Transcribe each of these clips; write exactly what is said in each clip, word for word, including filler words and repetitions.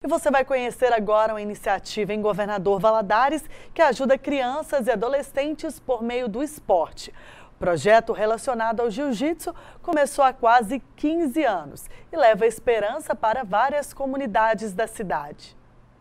E você vai conhecer agora uma iniciativa em Governador Valadares que ajuda crianças e adolescentes por meio do esporte. O projeto relacionado ao jiu-jitsu começou há quase quinze anos e leva esperança para várias comunidades da cidade.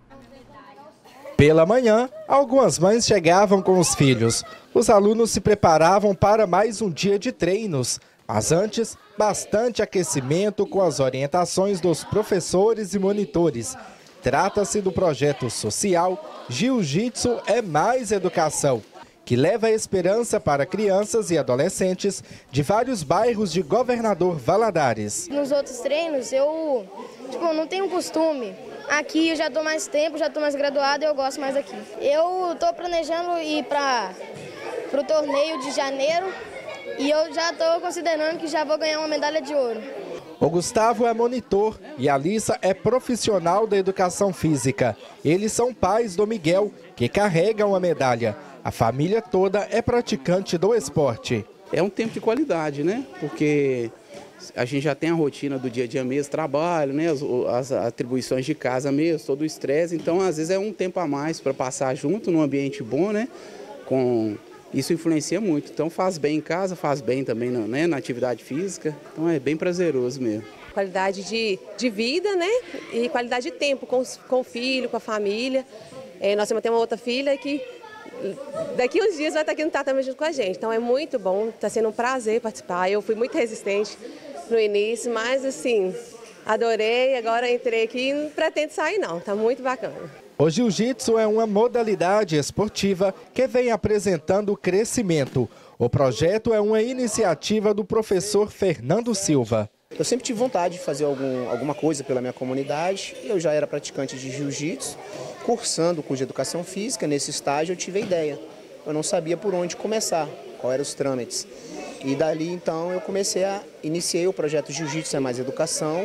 Pela manhã, algumas mães chegavam com os filhos. Os alunos se preparavam para mais um dia de treinos. Mas antes, bastante aquecimento com as orientações dos professores e monitores. Trata-se do projeto social Jiu-Jitsu é Mais Educação, que leva esperança para crianças e adolescentes de vários bairros de Governador Valadares. Nos outros treinos, eu tipo, não tenho costume. Aqui eu já estou mais tempo, já estou mais graduado e eu gosto mais aqui. Eu estou planejando ir para o torneio de janeiro. E eu já estou considerando que já vou ganhar uma medalha de ouro. O Gustavo é monitor e a Alissa é profissional da educação física. Eles são pais do Miguel, que carrega uma medalha. A família toda é praticante do esporte. É um tempo de qualidade, né? Porque a gente já tem a rotina do dia a dia mesmo, trabalho, né? As, as atribuições de casa mesmo, todo o estresse. Então, às vezes, é um tempo a mais para passar junto num ambiente bom, né? Com... Isso influencia muito, então faz bem em casa, faz bem também, né, na atividade física, então é bem prazeroso mesmo. Qualidade de, de vida, né, e qualidade de tempo com, os, com o filho, com a família. É, nós temos uma outra filha que daqui uns dias vai estar aqui no tatame junto com a gente, então é muito bom, está sendo um prazer participar. Eu fui muito resistente no início, mas assim, adorei, agora entrei aqui e não pretendo sair não, está muito bacana. O jiu-jitsu é uma modalidade esportiva que vem apresentando crescimento. O projeto é uma iniciativa do professor Fernando Silva. Eu sempre tive vontade de fazer algum, alguma coisa pela minha comunidade. Eu já era praticante de jiu-jitsu, cursando o curso de educação física. Nesse estágio eu tive a ideia. Eu não sabia por onde começar, quais eram os trâmites. E dali então eu comecei a iniciei o projeto Jiu-Jitsu é Mais Educação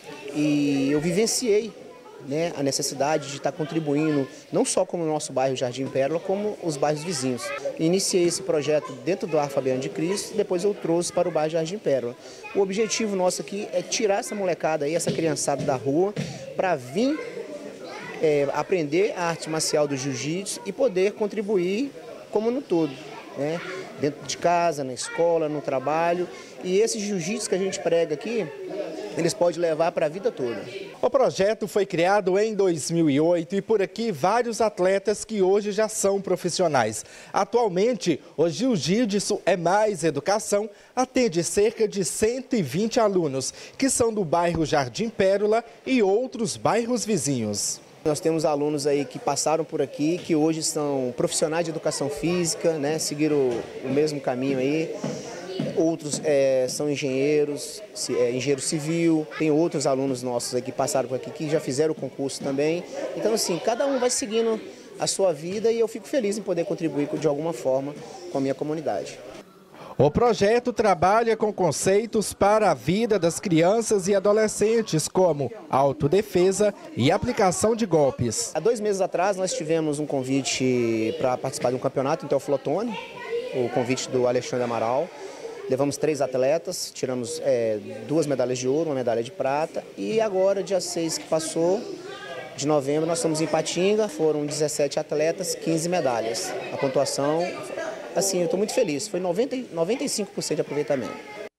e eu vivenciei, né, a necessidade de estar contribuindo, não só como o nosso bairro Jardim Pérola, como os bairros vizinhos. Iniciei esse projeto dentro do Lar Fabiano de Cristo, depois eu trouxe para o bairro Jardim Pérola. O objetivo nosso aqui é tirar essa molecada aí, essa criançada da rua, para vir é, aprender a arte marcial do jiu-jitsu e poder contribuir como no todo, né? Dentro de casa, na escola, no trabalho. E esse jiu-jitsu que a gente prega aqui, eles podem levar para a vida toda. O projeto foi criado em dois mil e oito e por aqui vários atletas que hoje já são profissionais. Atualmente, o Jiu-Jitsu é Mais Educação atende cerca de cento e vinte alunos, que são do bairro Jardim Pérola e outros bairros vizinhos. Nós temos alunos aí que passaram por aqui, que hoje são profissionais de educação física, né, seguiram o, o mesmo caminho aí. Outros é, são engenheiros, é, engenheiro civil, tem outros alunos nossos aqui que passaram por aqui que já fizeram o concurso também. Então, assim, cada um vai seguindo a sua vida e eu fico feliz em poder contribuir de alguma forma com a minha comunidade. O projeto trabalha com conceitos para a vida das crianças e adolescentes, como autodefesa e aplicação de golpes. Há dois meses atrás nós tivemos um convite para participar de um campeonato em Teoflotone, o convite do Alexandre Amaral. Levamos três atletas, tiramos é, duas medalhas de ouro, uma medalha de prata. E agora, dia seis que passou, de novembro, nós estamos em Patinga, foram dezessete atletas, quinze medalhas. A pontuação, assim, eu estou muito feliz, foi noventa, noventa e cinco por cento de aproveitamento.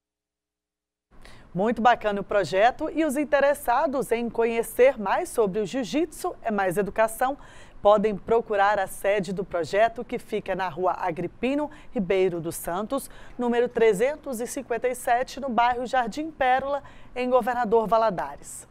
Muito bacana o projeto e os interessados em conhecer mais sobre o Jiu-Jitsu é Mais Educação podem procurar a sede do projeto que fica na rua Agripino Ribeiro dos Santos, número trezentos e cinquenta e sete, no bairro Jardim Pérola, em Governador Valadares.